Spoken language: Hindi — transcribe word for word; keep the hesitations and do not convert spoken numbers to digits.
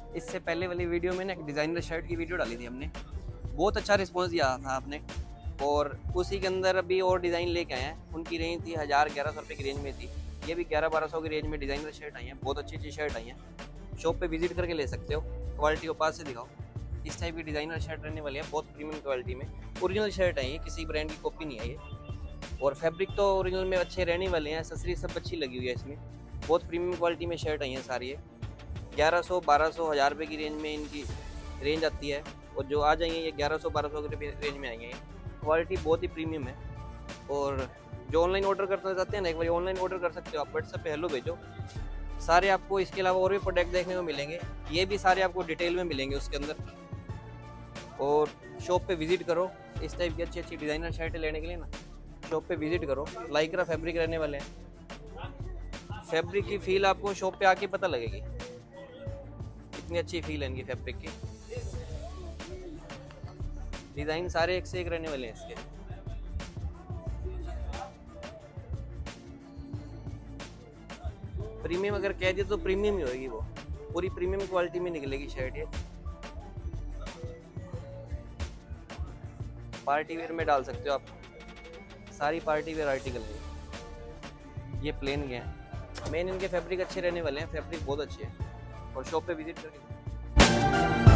इससे पहले वाली वीडियो में ना एक डिज़ाइनर शर्ट की वीडियो डाली थी हमने, बहुत अच्छा रिस्पॉन्स दिया था आपने, और उसी के अंदर अभी और डिज़ाइन लेके आए हैं। उनकी रेंज थी हज़ार ग्यारह सौ रुपये की रेंज में थी, ये भी ग्यारह बारह सौ की रेंज में डिज़ाइनर शर्ट आई हैं। बहुत अच्छी अच्छी शर्ट आई हैं, शॉप पे विजिट करके ले सकते हो। क्वालिटी को पास से दिखाओ। इस टाइप की डिज़ाइनर शर्ट रहने वाली है, बहुत प्रीमियम क्वालिटी में। ओरिजिनल शर्ट है ये, किसी ब्रांड की कॉपी नहीं है ये, और फैब्रिक तो ओरिजिनल में अच्छे रहने वाले हैं। एक्सेसरी सब अच्छी लगी हुई है इसमें, बहुत प्रीमियम क्वालिटी में शर्ट आई हैं सारी। ये ग्यारह सौ बारह सौ हज़ार रुपये की रेंज में इनकी रेंज आती है, और जो आ जाएंगे ये ग्यारह सौ बारह सौ के रेंज में आएंगे। क्वालिटी बहुत ही प्रीमियम है। और जो ऑनलाइन ऑर्डर करना चाहते हैं ना, एक बार ऑनलाइन ऑर्डर कर सकते हो आप। व्हाट्सएप पे हेलो भेजो, सारे आपको इसके अलावा और भी प्रोडक्ट देखने को मिलेंगे, ये भी सारे आपको डिटेल में मिलेंगे उसके अंदर। और शॉप पे विजिट करो, इस टाइप की अच्छी अच्छी डिज़ाइनर शर्टें लेने के लिए ना शॉप पे विजिट करो। लाइक्रा फैब्रिक रहने वाले हैं, फैब्रिक की फील आपको शॉप पे आके पता लगेगी, इतनी अच्छी फील है इनकी फैब्रिक की। डिज़ाइन सारे एक से एक रहने वाले हैं इसके। प्रीमियम अगर कह दिए तो प्रीमियम ही होगी, वो पूरी प्रीमियम क्वालिटी में निकलेगी शर्ट। ये पार्टी वेयर में डाल सकते हो आप, सारी पार्टी वेयर आर्टिकल है। ये प्लेन के हैं, मेन इनके फैब्रिक अच्छे रहने वाले हैं, फैब्रिक बहुत अच्छे है। और शॉप पे विजिट करके